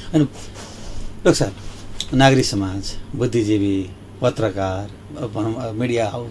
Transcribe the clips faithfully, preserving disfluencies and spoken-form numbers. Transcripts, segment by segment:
अनि लोक साहब, नागरिक समाज, बुद्धिजीवी, पत्रकार, भनौँ मिडिया हाउस,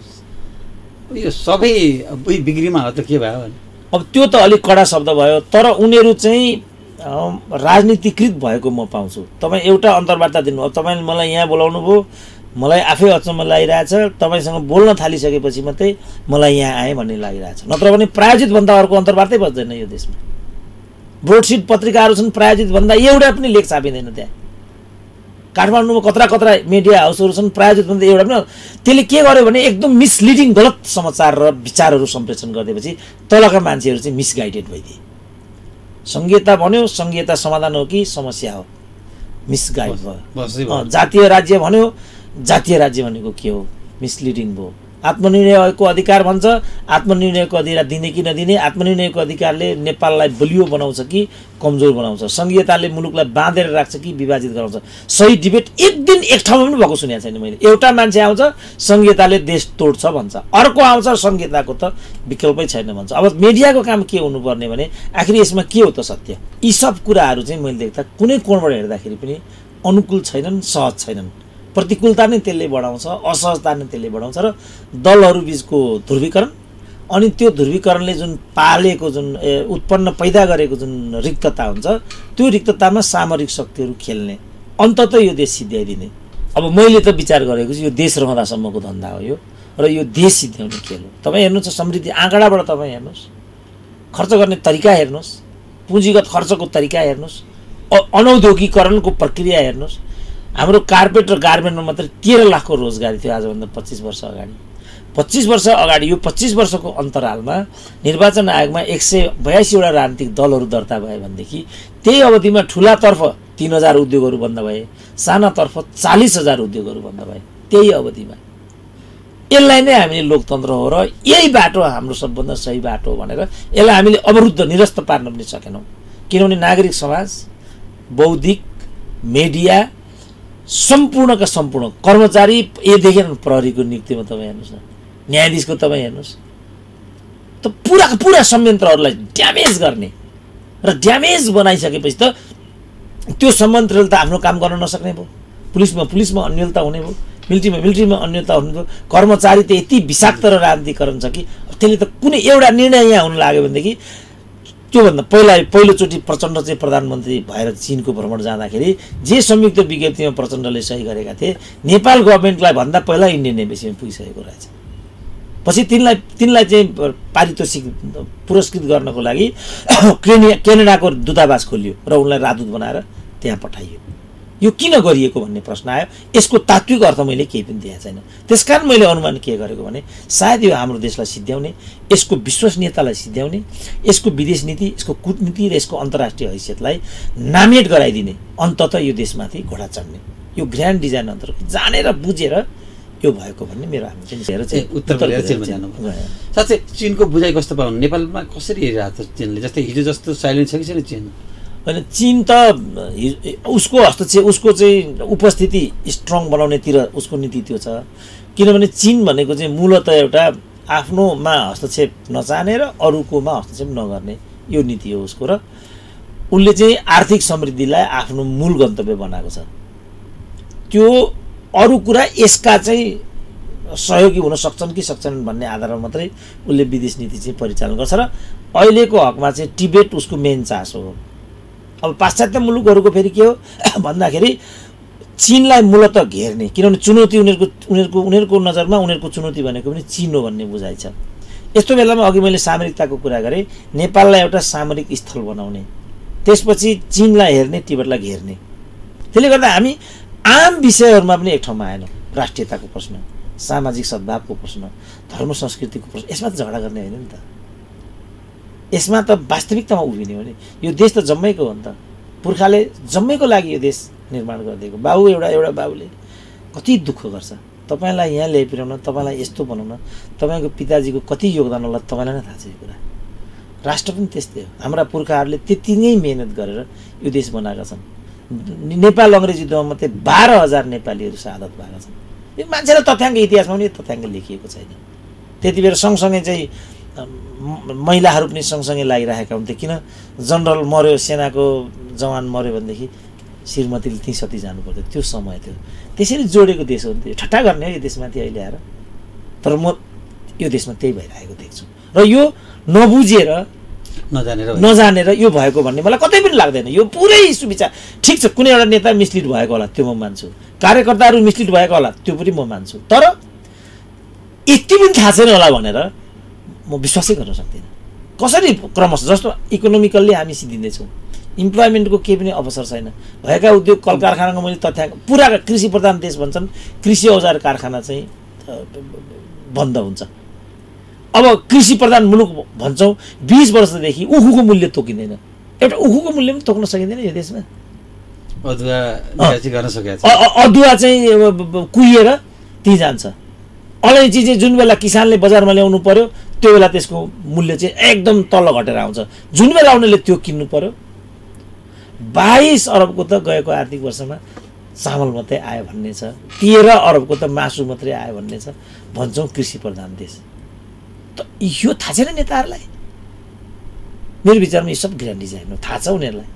यो सबै बिग्रीमा हो त के भयो भने? अब त्यो त अलिक कडा शब्द भयो, तर उनीहरू चाहिँ राजनीतिकृत भएको म पाउँछु। तपाईँ एउटा अन्तर्वार्ता दिनु, अब तपाईँले मलाई यहाँ बोलाउनु भयो, मलाई आफै अचम्म लागिरहेछ, तपाईँसँग बोल्न थालिसकेपछि मात्रै मलाई यहाँ आएँ भन्ने लागिरहेछ। नत्र भने प्रायोजित भन्दा अर्को अन्तर्वार्तै बज्दैन यो देशमा। ब्रोडसिट पत्रिकाहरू छन्, प्रायोजित भन्दा एउटा पनि लेख छापिँदैन त्यहाँ। काठमाडौँमा कत्रा कत्रा मिडिया हाउसहरू छन्, प्रायोजित भन्दा एउटा पनि। त्यसले के गर्यो भने एकदम मिसलिडिङ गलत समाचार र विचारहरू सम्प्रेषण गरिदिएपछि तलका मान्छेहरू चाहिँ मिसगाइडेड भइदिए। संघीयता भन्यो, संघीयता समाधान हो कि समस्या हो, मिसगाइड भयो। जातीय राज्य भन्यो, जातीय राज्य भनेको के हो, मिसलिडिङ भयो। आत्मनिर्णयको अधिकार भन्छ, आत्मनिर्णयको अधिकार दिने कि नदिने, आत्मनिर्णयको अधिकारले नेपाललाई बलियो बनाउँछ कि कमजोर बनाउँछ, संघीयताले मुलुकलाई बाँधेर राख्छ कि विभाजित गराउँछ। सही डिबेट एक दिन एक ठाउँमा पनि भएको सुनेको छैन मैले। एउटा मान्छे आउँछ संघीयताले देश तोड्छ भन्छ, अर्को आउँछ संघीयताको त विकल्पै छैन भन्छ। अब मिडियाको काम के हुनुपर्ने भने आखिर यसमा के हो त सत्य? यी सब कुराहरू चाहिँ मैले देख्दा कुनै कोणबाट हेर्दाखेरि पनि अनुकूल छैनन्, सहज छैनन्। प्रतिकूलता नै त्यसले बढाउँछ, असहजता नै त्यसले बढाउँछ र दलहरू बिचको ध्रुवीकरण, अनि त्यो ध्रुवीकरणले जुन पालेको जुन उत्पन्न पैदा गरेको जुन रिक्तता हुन्छ, त्यो रिक्ततामा सामरिक शक्तिहरू खेल्ने, अन्ततः यो देश सिद्ध्याइदिने। अब मैले त विचार गरेको छु यो देश रहँदासम्मको धन्दा हो यो, र यो देश सिद्ध्याउने खेल हो। तपाईँ हेर्नुहोस् समृद्धि आँकडाबाट तपाईँ हेर्नुहोस्, खर्च गर्ने तरिका हेर्नुहोस्, पुँजीगत खर्चको तरिका हेर्नुहोस्, अनौद्योगिकरणको प्रक्रिया हेर्नुहोस्। हाम्रो कार्पेट र गार्मेन्टमा मात्रै तेह्र लाखको रोजगारी थियो आजभन्दा पच्चिस वर्ष अगाडि। पच्चिस वर्ष अगाडि यो पच्चिस वर्षको अन्तरालमा निर्वाचन आयोगमा एक सय बयासीवटा राजनीतिक दलहरू दर्ता भए भनेदेखि त्यही अवधिमा ठुलातर्फ तीन हजार उद्योगहरू बन्द भए, सानातर्फ चालिस हजार उद्योगहरू बन्द भए त्यही अवधिमा। यसलाई नै हामीले लोकतन्त्र हो र यही बाटो हाम्रो सबभन्दा सही बाटो हो भनेर यसलाई हामीले अवरुद्ध निरस्त पार्न पनि सकेनौँ। किनभने नागरिक समाज, बौद्धिक, मिडिया, सम्पूर्णका सम्पूर्ण कर्मचारी, एदेखि प्रहरीको नियुक्तिमा तपाईँ हेर्नुहोस् न, न्यायाधीशको तपाईँ हेर्नुहोस् त, पुरा पुरा संयन्त्रहरूलाई ड्यामेज गर्ने र ड्यामेज बनाइसकेपछि त त्यो संयन्त्रले त आफ्नो काम गर्न नसक्ने भयो। पुलिसमा पुलिसमा अन्यलता हुने भयो, मिलिट्रीमा मिलिट्रीमा अन्यलता हुने भयो। कर्मचारी त यति विषाक्त र राजनीतिकरण छ कि त्यसले त कुनै एउटा निर्णय यहाँ हुन लाग्यो भनेदेखि त्योभन्दा पहिला पहिलोचोटि प्रचण्ड चाहिँ प्रधानमन्त्री भएर चीनको भ्रमण जाँदाखेरि जे संयुक्त विज्ञप्तिमा प्रचण्डले सही गरेका थिए, नेपाल गभर्मेन्टलाई भन्दा पहिला इन्डियन एम्बेसीमा पुगिसकेको रहेछ। पछि तिनलाई तिनलाई चाहिँ पारितोषिक पुरस्कृत गर्नको लागि क्यानाडाको दूतावास खोलियो र उनलाई राजदूत बनाएर त्यहाँ पठाइयो। यो किन गरिएको भन्ने प्रश्न आयो। यसको तात्विक अर्थ मैले केही पनि दिएको छैन। त्यसकारण मैले अनुमान के गरेको भने सायद यो हाम्रो देशलाई सिद्ध्याउने, यसको विश्वसनीयतालाई सिद्ध्याउने, यसको विदेश नीति, यसको कूटनीति र यसको अन्तर्राष्ट्रिय हैसियतलाई नामिनेट गराइदिने, अन्ततः यो देशमाथि घोडा चढ्ने, यो ग्रान्ड डिजाइन अन्तर्गत जानेर बुझेर यो भएको भन्ने मेरो हामी चाहिँ चाहिँ उत्तर कोरिया चीनमा जानुभयो। साँच्चै चीनको बुझाइ कस्तो पाउनु? नेपालमा कसरी हेरिरहेको छ चीनले? जस्तै हिजो जस्तो साइलेन्ट छ कि छैन चीन? होइन, चीन त उसको हस्तक्षेप, उसको चाहिँ उपस्थिति स्ट्रङ बनाउनेतिर उसको नीति त्यो छ। किनभने चीन भनेको चाहिँ मूलतः एउटा आफ्नोमा हस्तक्षेप नचाहने र अरूकोमा हस्तक्षेप नगर्ने यो नीति हो उसको, र उसले चाहिँ आर्थिक समृद्धिलाई आफ्नो मूल गन्तव्य बनाएको छ। त्यो अरू कुरा यसका चाहिँ सहयोगी हुन सक्छन् कि सक्छन् भन्ने आधारमा मात्रै उसले विदेश नीति चाहिँ परिचालन गर्छ। र अहिलेको हकमा चाहिँ टिबेट उसको मेन चासो हो। अब पाश्चात्य मुलुकहरूको फेरि के हो भन्दाखेरि चीनलाई मूलतः घेर्ने, किनभने चुनौती उनीहरूको उनीहरूको उनीहरूको नजरमा उनीहरूको चुनौती भनेको पनि चीन हो भन्ने बुझाइ छ। यस्तो बेलामा अघि मैले सामरिकताको कुरा गरेँ, नेपाललाई एउटा सामरिक स्थल बनाउने, त्यसपछि चीनलाई हेर्ने, तिब्बतलाई घेर्ने। त्यसले गर्दा हामी आम विषयहरूमा पनि एक ठाउँमा आएनौँ। राष्ट्रियताको प्रश्न, सामाजिक सद्भावको प्रश्न, धर्म संस्कृतिको प्रश्न, यसमा त झगडा गर्ने होइन नि त। यसमा त वास्तविकतामा उभिने हो नि। यो देश त जम्मैको हो नि त, पुर्खाले जम्मैको लागि यो देश निर्माण गरिदिएको। बाबु एउटा एउटा बाबुले कति दुःख गर्छ तपाईँलाई यहाँ ल्याइपुर्याउन, तपाईँलाई यस्तो बनाउन, तपाईँको पिताजीको कति योगदान होला तपाईँलाई नै थाहा छ यो कुरा। राष्ट्र पनि त्यस्तै हो। हाम्रा पुर्खाहरूले त्यति नै मेहनत गरेर यो देश बनाएका छन्। नेपाल अङ्ग्रेज युद्धमा मात्रै बाह्र हजार नेपालीहरू शहादत भएका छन्। यो मान्छेलाई तथ्याङ्क इतिहासमा पनि तथ्याङ्क लेखिएको छैन। त्यति बेला सँगसँगै चाहिँ महिलाहरू पनि सँगसँगै लागिरहेका हुन्थे। किन जनरल मर्यो, सेनाको जवान मर्यो भनेदेखि श्रीमतीले ती सती जानु पर्थ्यो त्यो समय थियो त्यसरी जोडेको देश हो नि त्यो ठट्टा गर्ने हो यो देशमाथि अहिले आएर तर म यो देशमा त्यही भइरहेको देख्छु र यो नबुझेर नजानेर नजानेर यो भएको भन्ने मलाई कतै पनि लाग्दैन यो पुरै सुविचार ठिक छ कुनै एउटा नेता मिसलिड भएको होला त्यो म मान्छु कार्यकर्ताहरू मिसलिड भएको होला त्यो पनि म मान्छु तर यति पनि थाहा छैन होला भनेर म विश्वासै गर्न सक्दिनँ कसरी क्रमशः जस्तो इकोनोमिकल्ली हामी सिद्धिँदैछौँ इम्प्लोइमेन्टको केही पनि अवसर छैन भएका उद्योग कल कारखानाको मैले तथ्याङ्क पुरा कृषि प्रधान देश भन्छन् कृषि औजार कारखाना चाहिँ बन्द हुन्छ अब कृषि प्रधान मुलुक भन्छौँ बीस वर्षदेखि उखुको मूल्य तोकिँदैन एउटा उखुको मूल्य पनि तोक्न सकिँदैन यो देशमा अदुवा निकासी गर्न सकेको छ अदुवा चाहिँ कुहिएर त्यहीँ जान्छ अलैँची चाहिँ जुन बेला किसानले बजारमा ल्याउनु पर्यो त्यो बेला त्यसको मूल्य चाहिँ एकदम तल घटेर आउँछ जुन बेला उनीहरूले त्यो किन्नु पर्यो बाइस अरबको त गएको आर्थिक वर्षमा चामल मात्रै आयो भन्ने छ तेह्र अरबको त मासु मात्रै आयो भन्ने छ भन्छौँ कृषि प्रधान देश त यो थाहा छैन नेताहरूलाई मेरो विचारमा यो सब ग्रान्ड डिजाइन हो थाहा छ उनीहरूलाई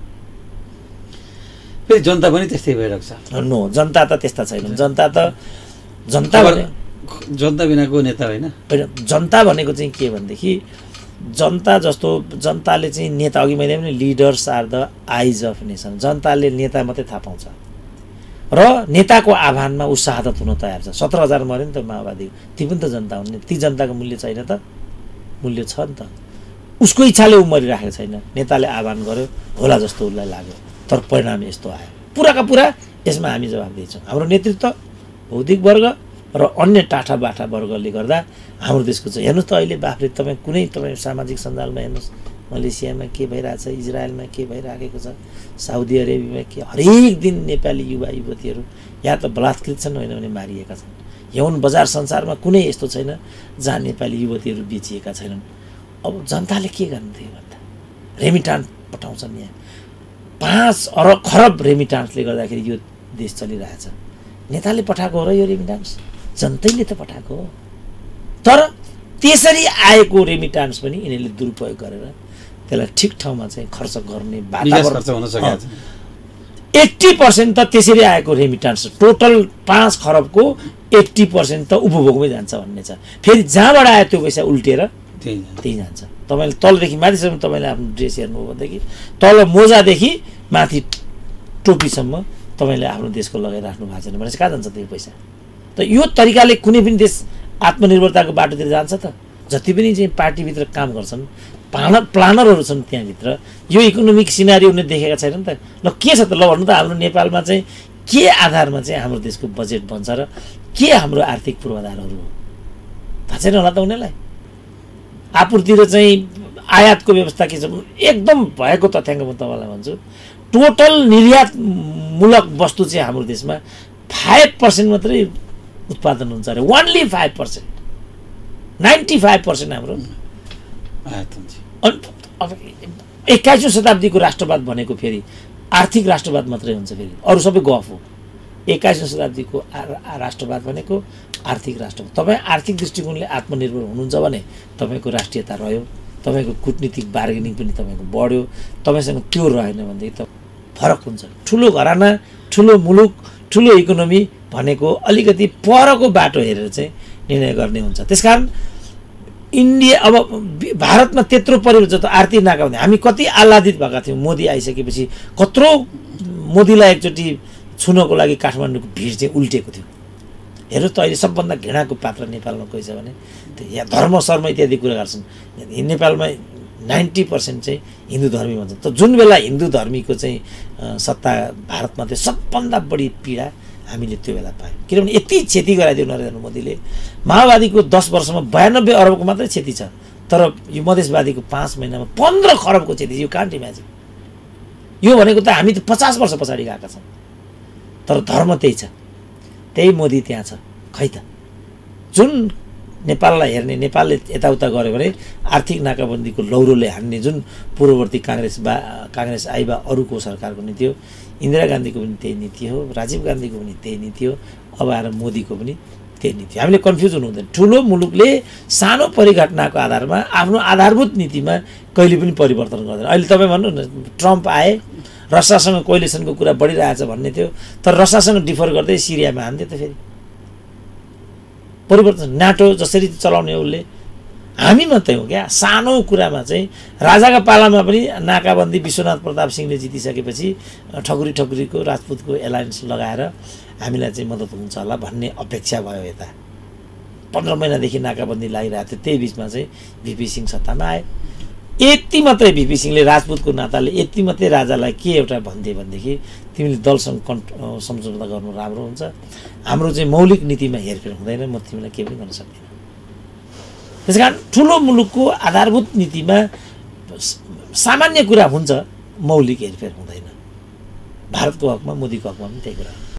फेरि जनता पनि त्यस्तै भइरहेको छ नो जनता त त्यस्ता छैन जनता त जनता भने जनता बिनाको नेता होइन जनता भनेको चाहिँ के भनेदेखि जनता जस्तो जनताले चाहिँ नेता अघि मैले पनि leaders are the eyes of nation जनताले नेता मात्रै थाहा पाउँछ र नेताको आह्वानमा ऊ शहादत हुन तयार छ सत्र हजार मऱ्यो नि त माओवादी ती पनि त जनता हुन् नि ती जनताको मूल्य छैन त मूल्य छ नि त उसको इच्छाले ऊ मरिराखेको छैन नेताले आह्वान गर्यो होला जस्तो उसलाई लाग्यो तर परिणाम यस्तो आयो पुराका पुरा यसमा हामी जवाबदेही छौँ हाम्रो नेतृत्व बौद्धिक वर्ग र अन्य टाठा बाठा वर्गले गर्दा हाम्रो देशको चाहिँ हेर्नुहोस् त अहिले बाफले तपाईँ कुनै तपाईँ सामाजिक सञ्जालमा हेर्नुहोस् मलेसियामा के भइरहेछ इजरायलमा के भइराखेको छ साउदी अरेबियामा के हरेक दिन नेपाली युवा युवतीहरू या त बलात्कृत छन् होइन भने मारिएका छन् यौन बजार संसारमा कुनै यस्तो छैन जहाँ नेपाली युवतीहरू बेचिएका छैनन् अब जनताले के गर्नु थियो भन्दा रेमिटान्स पठाउँछन् यहाँ पाँच अरब खरब रेमिटान्सले गर्दाखेरि यो देश चलिरहेछ नेताले पठाएको हो र यो रेमिटान्स जनतैले त पठाएको हो तर त्यसरी आएको रेमिटान्स पनि यिनीहरूले दुरुपयोग गरेर त्यसलाई ठिक ठाउँमा चाहिँ खर्च गर्ने वातावरण एट्टी पर्सेन्ट त त्यसरी आएको रेमिटान्स टोटल पाँच खरबको एट्टी पर्सेन्ट त उपभोगमै जान्छ भन्ने छ फेरि जहाँबाट आयो त्यो पैसा उल्टेर त्यही जान्छ तपाईँले तलदेखि माथिसम्म तपाईँले आफ्नो ड्रेस हेर्नुभयो भनेदेखि तल मोजादेखि माथि टोपीसम्म तपाईँले आफ्नो देशको लगाइराख्नु भएको छैन भने कहाँ जान्छ त्यो पैसा त यो तरिकाले कुनै पनि देश आत्मनिर्भरताको बाटोतिर जान्छ त जति पनि चाहिँ पार्टीभित्र काम गर्छन् प्लानर प्लानरहरू छन् त्यहाँभित्र यो इकोनोमिक सिनारी उनीहरूले देखेका छैनन् त ल के छ त ल भन्नु त हाम्रो नेपालमा चाहिँ के आधारमा चाहिँ हाम्रो देशको बजेट बन्छ र के हाम्रो आर्थिक पूर्वाधारहरू हो थाहा छैन होला त उनीहरूलाई आपूर्ति र चाहिँ आयातको व्यवस्था के छ एकदम भएको तथ्याङ्क म तपाईँलाई भन्छु टोटल निर्यातमूलक वस्तु चाहिँ हाम्रो देशमा फाइभ पर्सेन्ट मात्रै उत्पादन हुन्छ अरे only five percent ninety five percent हाम्रो एक्काइसौँ शताब्दीको राष्ट्रवाद भनेको फेरि आर्थिक राष्ट्रवाद मात्रै हुन्छ फेरि अरू सबै गफ हो एक्काइसौँ शताब्दीको राष्ट्रवाद भनेको आर्थिक राष्ट्रवाद तपाईँ आर्थिक दृष्टिकोणले आत्मनिर्भर हुनुहुन्छ भने तपाईँको राष्ट्रियता रह्यो तपाईँको कुटनीतिक बार्गेनिङ पनि तपाईँको बढ्यो तपाईँसँग त्यो रहेन भनेदेखि त फरक हुन्छ ठुलो घराना ठुलो मुलुक ठुलो इकोनोमी भनेको अलिकति परको बाटो हेरेर चाहिँ निर्णय गर्ने हुन्छ त्यसकारण इन्डिया अब भारतमा त्यत्रो परिवर्तन त आर्थिक नाका हुने हामी कति आह्लादित भएका थियौँ मोदी आइसकेपछि कत्रो मोदीलाई एकचोटि छुनको लागि काठमाडौँको भिड चाहिँ उल्टेको थियो हेर्नुहोस् त अहिले सबभन्दा घृणाको पात्र नेपालमा कोही छ भने यहाँ धर्म शर्म इत्यादि कुरा गर्छन् नेपालमा नाइन्टी पर्सेन्ट चाहिँ हिन्दू धर्मी भन्छ त जुन बेला हिन्दू धर्मीको चाहिँ सत्ता भारतमा थियो सबभन्दा बढी पीडा हामीले त्यो बेला पायौँ किनभने यति क्षति गराइदियो नरेन्द्र मोदीले माओवादीको दस वर्षमा बयानब्बे अरबको मात्रै क्षति छ तर यो मधेसवादीको पाँच महिनामा पन्ध्र खरबको क्षति यो कान्ट इमेजिन यो भनेको त हामी त पचास वर्ष पछाडि गएका छौँ तर धर्म त्यही छ त्यही मोदी त्यहाँ छ खै त जुन नेपाललाई हेर्ने नेपालले यताउता गर्यो भने आर्थिक नाकाबन्दीको लौरोले हान्ने जुन पूर्ववर्ती काङ्ग्रेस बा काङ्ग्रेस आइ बा अरूको सरकारको नीति हो इन्दिरा गान्धीको पनि त्यही नीति हो राजीव गान्धीको पनि त्यही नीति हो अब आएर मोदीको पनि त्यही नीति हामीले कन्फ्युज हुनु हुँदैन ठुलो मुलुकले सानो परिघटनाको आधारमा आफ्नो आधारभूत नीतिमा कहिले पनि परिवर्तन गर्दैन अहिले तपाईँ भन्नु न ट्रम्प आए रसियासँग कोइलिसनको कुरा बढिरहेछ भन्ने थियो, तर रसियासँग डिफर गर्दै सिरियामा हान्थ्यो त फेरि परिवर्तन। नाटो जसरी चलाउने उसले हामी मात्रै हो क्या, सानो कुरामा चाहिँ राजाका पालामा पनि नाकाबन्दी विश्वनाथ प्रताप सिंहले जितिसकेपछि ठकुरी ठकुरीको राजपुतको एलायन्स लगाएर हामीलाई चाहिँ मद्दत हुन्छ होला भन्ने अपेक्षा भयो। यता पन्ध्र महिनादेखि नाकाबन्दी लागिरहेको थियो, त्यही बिचमा चाहिँ भिपी सिंह सत्तामा आए। यति मात्रै भिपी सिंहले राजपुतको नाताले यति मात्रै राजालाई के एउटा भन्थे भनेदेखि तिमीले दलसँग कन्ट सम्झौता गर्नु राम्रो हुन्छ, हाम्रो चाहिँ मौलिक नीतिमा हेरफेर हुँदैन, म तिमीलाई केही पनि गर्न सक्दिनँ। त्यस कारण ठुलो मुलुकको आधारभूत नीतिमा सामान्य कुरा हुन्छ, मौलिक हेरफेर हुँदैन। भारतको हकमा मोदीको हकमा पनि त्यही कुरा